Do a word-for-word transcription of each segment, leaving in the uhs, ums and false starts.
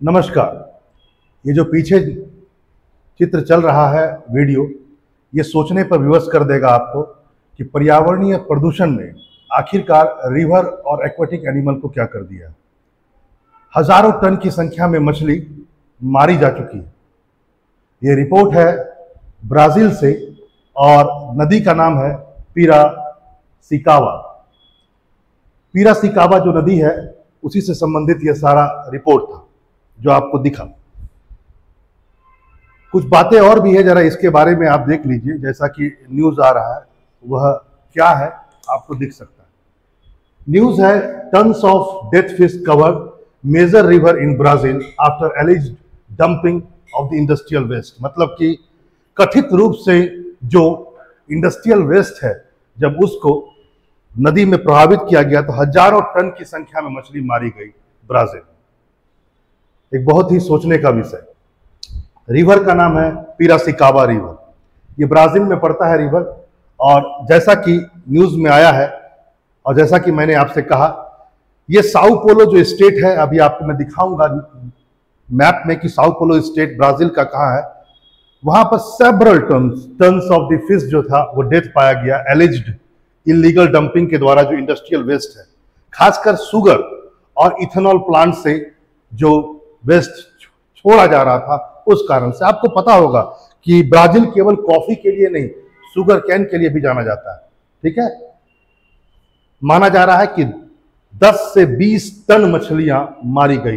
नमस्कार। ये जो पीछे चित्र चल रहा है वीडियो, ये सोचने पर विवश कर देगा आपको कि पर्यावरणीय प्रदूषण ने आखिरकार रिवर और एक्वेटिक एनिमल को क्या कर दिया। हजारों टन की संख्या में मछली मारी जा चुकी है। ये रिपोर्ट है ब्राजील से और नदी का नाम है पिरासिकावा। पिरासिकावा जो नदी है उसी से संबंधित यह सारा रिपोर्ट था जो आपको दिखा। कुछ बातें और भी है, जरा इसके बारे में आप देख लीजिए। जैसा कि न्यूज आ रहा है वह क्या है आपको दिख सकता है। न्यूज है tons of death fish cover major river in Brazil after alleged dumping of the industrial waste. मतलब कि कथित रूप से जो इंडस्ट्रियल वेस्ट है जब उसको नदी में प्रभावित किया गया तो हजारों टन की संख्या में मछली मारी गई ब्राजील। एक बहुत ही सोचने का विषय। रिवर का नाम है पिरासिकावा रिवर। ये ब्राजील में पड़ता है रिवर, और जैसा कि न्यूज में आया है और जैसा कि मैंने आपसे कहा, ये साओ पोलो जो स्टेट है, अभी आपको मैं दिखाऊंगा मैप में कि साओ पोलो स्टेट ब्राजील का कहाँ है। वहां पर several tons tons of the fish जो था वो डेथ पाया गया एलिज्ड इलीगल डंपिंग के द्वारा। जो इंडस्ट्रियल वेस्ट है, खासकर शुगर और इथेनॉल प्लांट से जो वेस्ट छोड़ा जा रहा था उस कारण से। आपको पता होगा कि ब्राजील केवल कॉफी के लिए नहीं, शुगर कैन के लिए भी जाना जाता है। ठीक है, माना जा रहा है कि दस से बीस टन मछलियां मारी गई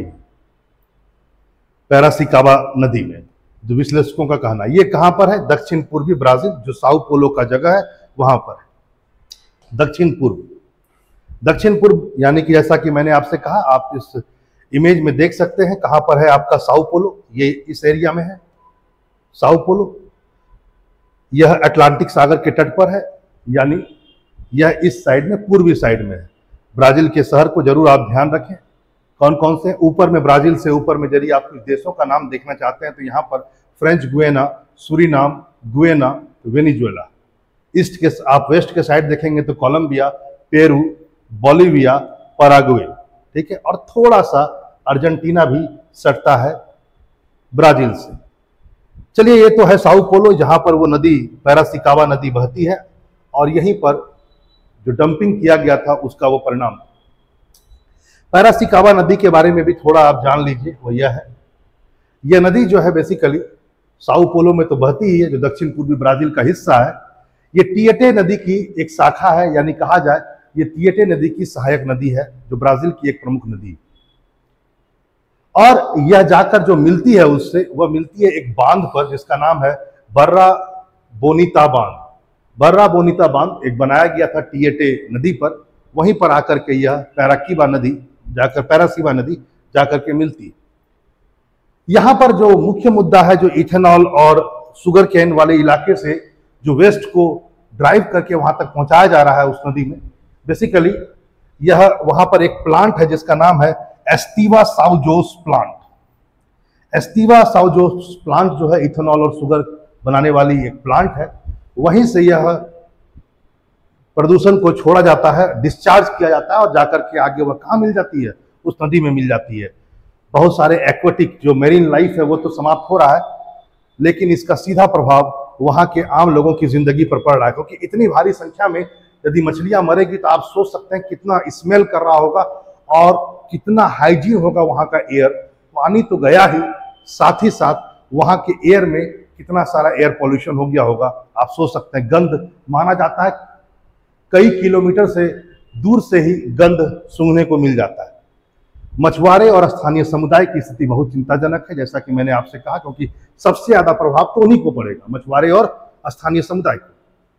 पिरासिकावा नदी में, जो विश्लेषकों का कहना है। ये कहां पर है? दक्षिण पूर्वी ब्राजील, जो साओ पोलो का जगह है वहां पर है। दक्षिण पूर्व दक्षिण पूर्व यानी कि जैसा कि मैंने आपसे कहा, आप इस इमेज में देख सकते हैं कहां पर है आपका साओ पोलो। ये इस एरिया में है साओ पोलो। यह अटलांटिक सागर के तट पर है, यानी यह इस साइड में पूर्वी साइड में है। ब्राजील के शहर को जरूर आप ध्यान रखें कौन कौन से। ऊपर में ब्राजील से ऊपर में यदि आप कुछ देशों का नाम देखना चाहते हैं तो यहाँ पर French Guiana, Suriname, Guyana, Venezuela. East के आप वेस्ट के साइड देखेंगे तो कोलंबिया, पेरू, बोलिविया, पराग्वे। ठीक है, और थोड़ा सा अर्जेंटीना भी सटता है ब्राजील से। चलिए, ये तो है साओ पोलो जहां पर वो नदी पिरासिकावा नदी बहती है, और यहीं पर जो डंपिंग किया गया था उसका वो परिणाम। पिरासिकावा नदी के बारे में भी थोड़ा आप जान लीजिए। वो यह है, यह नदी जो है बेसिकली साओ पोलो में तो बहती ही है, जो दक्षिण पूर्वी ब्राजील का हिस्सा है। ये टिएटे नदी की एक शाखा है, यानी कहा जाए ये टिएटे नदी की सहायक नदी है, जो ब्राजील की एक प्रमुख नदी है। और यह जाकर जो मिलती है उससे, वह मिलती है एक बांध पर जिसका नाम है बर्रा बोनिता बांध। बर्रा बोनिता बांध एक बनाया गया था टिएटे नदी पर। वहीं पर आकर के यह पैराकीवा नदी जाकर पैरासीवा नदी जाकर के मिलती है। यहां पर जो मुख्य मुद्दा है, जो इथेनॉल और शुगर कैन वाले इलाके से जो वेस्ट को ड्राइव करके वहां तक पहुंचाया जा रहा है उस नदी में, बेसिकली यह वहां पर एक प्लांट है जिसका नाम है Esteva Sao Jose plant. Esteva Sao Jose plant जो है इथेनॉल और शुगर बनाने वाली एक प्लांट है। वहीं से यह प्रदूषण को छोड़ा जाता है, डिस्चार्ज किया जाता है, और जाकर के आगे वह कहाँ मिल जाती है? उस नदी में मिल जाती है। बहुत सारे एक्वेटिक जो मेरीन लाइफ है वो तो समाप्त हो रहा है, लेकिन इसका सीधा प्रभाव वहां के आम लोगों की जिंदगी पर पड़ रहा है। क्योंकि इतनी भारी संख्या में यदि मछलियां मरेगी तो आप सोच सकते हैं कितना स्मेल कर रहा होगा और कितना हाइजीन होगा वहां का एयर। पानी तो गया ही, साथ ही साथ वहां के एयर में कितना सारा एयर पॉल्यूशन हो गया होगा। आप सोच सकते हैं, गंध माना जाता है कई किलोमीटर से दूर से ही गंध सूंघने को मिल जाता है। मछुआरे और स्थानीय समुदाय की स्थिति बहुत चिंताजनक है, जैसा कि मैंने आपसे कहा, क्योंकि सबसे ज्यादा प्रभाव तो उन्हीं को पड़ेगा, मछुआरे और स्थानीय समुदाय को।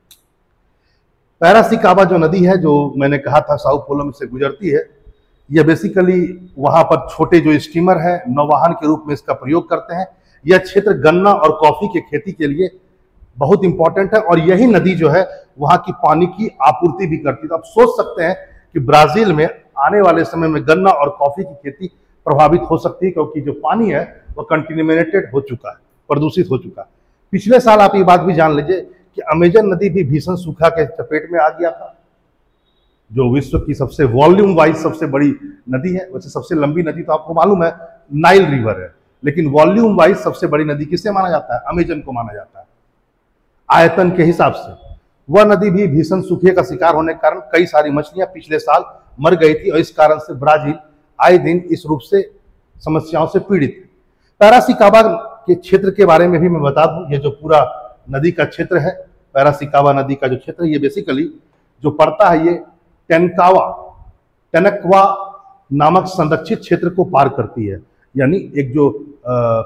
पिरासिकावा जो नदी है, जो मैंने कहा था साओ पोलो में से गुजरती है, यह बेसिकली वहां पर छोटे जो स्टीमर है नौवाहन के रूप में इसका प्रयोग करते हैं। यह क्षेत्र गन्ना और कॉफी की खेती के लिए बहुत इंपॉर्टेंट है, और यही नदी जो है वहां की पानी की आपूर्ति भी करती है। तो आप सोच सकते हैं कि ब्राजील में आने वाले समय में गन्ना और कॉफी की खेती प्रभावित हो सकती है, क्योंकि जो पानी है वह कंटेमिनेटेड हो चुका है, प्रदूषित हो चुका है। पिछले साल आप ये बात भी जान लीजिए कि अमेजन नदी भी भीषण सूखा के चपेट में आ गया था, जो विश्व की सबसे वॉल्यूम वाइज सबसे बड़ी नदी है। वैसे सबसे लंबी नदी तो आपको मालूम है नाइल रिवर है, लेकिन वॉल्यूम वाइज सबसे बड़ी नदी किसे माना जाता है? अमेजन को माना जाता है आयतन के हिसाब से। वह नदी भी भीषण सूखे का शिकार होने के कारण कई सारी मछलियां पिछले साल मर गई थी और इस कारण से ब्राजील आए दिन इस रूप से समस्याओं से पीड़ित है। पैरासिकाबा के क्षेत्र के बारे में भी मैं बता दूं, ये जो पूरा नदी का क्षेत्र है, पैरासिकाबा नदी का जो क्षेत्र है, ये बेसिकली जो पड़ता है ये टेनकावा टेनकवा नामक संरक्षित क्षेत्र को पार करती है। यानी एक जो आ,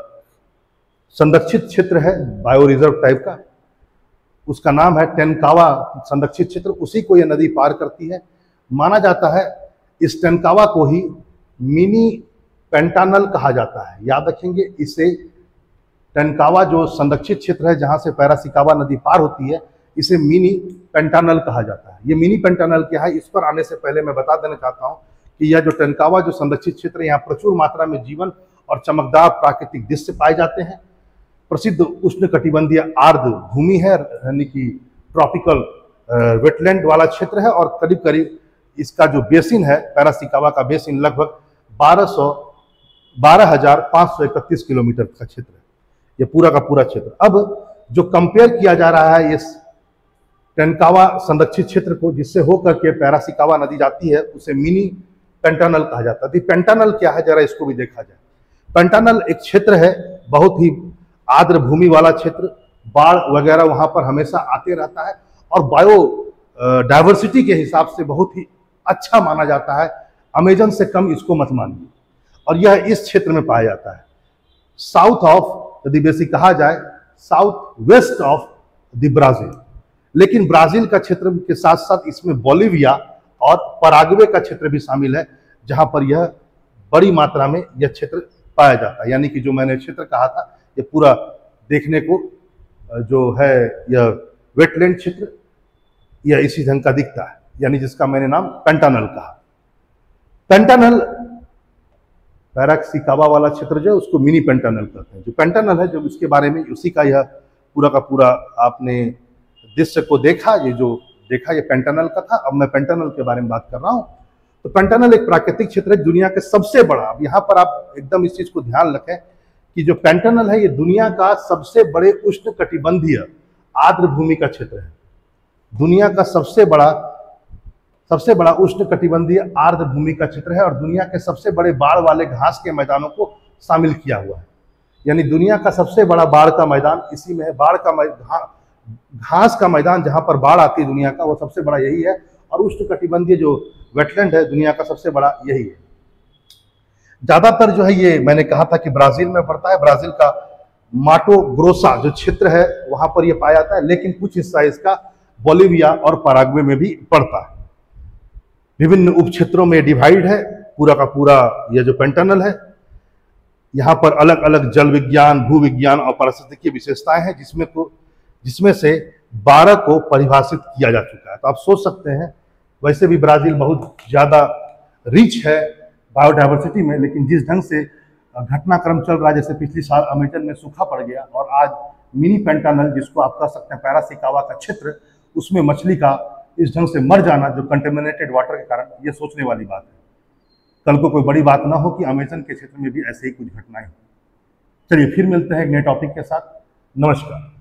संरक्षित क्षेत्र है बायो रिजर्व टाइप का, उसका नाम है टेनकावा संरक्षित क्षेत्र, उसी को यह नदी पार करती है। माना जाता है इस टेनकावा को ही मिनी पेंटानल कहा जाता है। याद रखेंगे, इसे टेनकावा जो संरक्षित क्षेत्र है जहां से पैरासिकाबा नदी पार होती है, इसे मिनी पेंटानल कहा जाता है। ये मिनी पेंटानल क्या है, इस पर आने से पहले मैं बता देना चाहता हूं कि यह जो टेनकावा जो संरक्षित क्षेत्र है, यहाँ प्रचुर मात्रा में जीवन और चमकदार प्राकृतिक दृश्य पाए जाते हैं। प्रसिद्ध उष्णकटिबंधीय आर्द्र भूमि है, यानी कि ट्रॉपिकल वेटलैंड वाला क्षेत्र है, और करीब करीब इसका जो बेसिन है, पैरासिकाबा का बेसिन लगभग बारह सौ बारह हजार पाँच सौ इकतीस किलोमीटर का क्षेत्र है, ये पूरा का पूरा क्षेत्र। अब जो कंपेयर किया जा रहा है इस टेनकावा संरक्षित क्षेत्र को, जिससे होकर के पैरासिकाबा नदी जाती है, उसे मिनी पेंटानल कहा जाता है। पेंटानल क्या है, जरा इसको भी देखा जाए। पेंटानल एक क्षेत्र है, बहुत ही आर्द्र भूमि वाला क्षेत्र, बाढ़ वगैरह वहां पर हमेशा आते रहता है, और बायो डाइवर्सिटी के हिसाब से बहुत ही अच्छा माना जाता है। अमेजन से कम इसको मत मानिए, और यह इस क्षेत्र में पाया जाता है, साउथ ऑफ यदि बेसिक कहा जाए, south west of the Brazil. लेकिन ब्राजील का क्षेत्र के साथ साथ इसमें बोलिविया और पराग्वे का क्षेत्र भी शामिल है, जहां पर यह बड़ी मात्रा में यह क्षेत्र पाया जाता है। यानी कि जो मैंने क्षेत्र कहा था, ये पूरा देखने को जो है यह वेटलैंड क्षेत्र यह इसी ढंग का दिखता है, यानी जिसका मैंने नाम पेंटानल कहा। पेंटानल पैरासिकाबा वाला क्षेत्र जो है उसको मिनी पेंटानल कहते हैं। जो पेंटानल है, जो इसके बारे में उसी का यह पूरा का पूरा आपने दृश्य को देखा, ये जो देखा ये पेंटानल का था। अब मैं पेंटानल के बारे में बात कर रहा हूं। तो पेंटानल एक प्राकृतिक क्षेत्र है, दुनिया के सबसे बड़ा। अब यहाँ पर आप एकदम इस चीज को ध्यान रखें कि जो पेंटानल है ये दुनिया का सबसे बड़े उष्णकटिबंधीय आर्द्र भूमि का क्षेत्र है। दुनिया का सबसे बड़ा सबसे बड़ा उष्णकटिबंधीय आर्द्र भूमि का क्षेत्र है, और दुनिया के सबसे बड़े बाढ़ वाले घास के मैदानों को शामिल किया हुआ है। यानी दुनिया का सबसे बड़ा बाढ़ का मैदान इसी में है। बाढ़ का मैदान, घास का मैदान जहां पर बाढ़ आती है दुनिया का, वो सबसे बड़ा यही है, और उष्णकटिबंधीय जो वेटलैंड है दुनिया का सबसे बड़ा यही है। ज्यादातर जो है ये मैंने कहा था कि ब्राजील में पड़ता है। ब्राजील का माटो ग्रोसा जो क्षेत्र है वहां पर यह पाया जाता है, लेकिन कुछ हिस्सा इसका बोलिविया और पराग्वे में भी पड़ता है। विभिन्न उप क्षेत्रों में डिवाइड है पूरा का पूरा यह जो पेंटानल है। यहाँ पर अलग अलग जल विज्ञान, भू विज्ञान और पारिस्थितिकीय विशेषताएं हैं, जिसमें को जिसमें से बारह को परिभाषित किया जा चुका है। तो आप सोच सकते हैं, वैसे भी ब्राजील बहुत ज्यादा रिच है बायोडाइवर्सिटी में, लेकिन जिस ढंग से घटनाक्रम चल रहा है, जैसे पिछली साल अमेजन में सूखा पड़ गया, और आज मिनी पेंटानल जिसको आप कह सकते हैं पैरासिकाबा का क्षेत्र, उसमें मछली का इस ढंग से मर जाना जो कंटेमिनेटेड वाटर के कारण, ये सोचने वाली बात है। कल को कोई बड़ी बात ना हो कि अमेजन के क्षेत्र में भी ऐसे ही कुछ घटनाएं हो। चलिए फिर मिलते हैं एक नए टॉपिक के साथ। नमस्कार।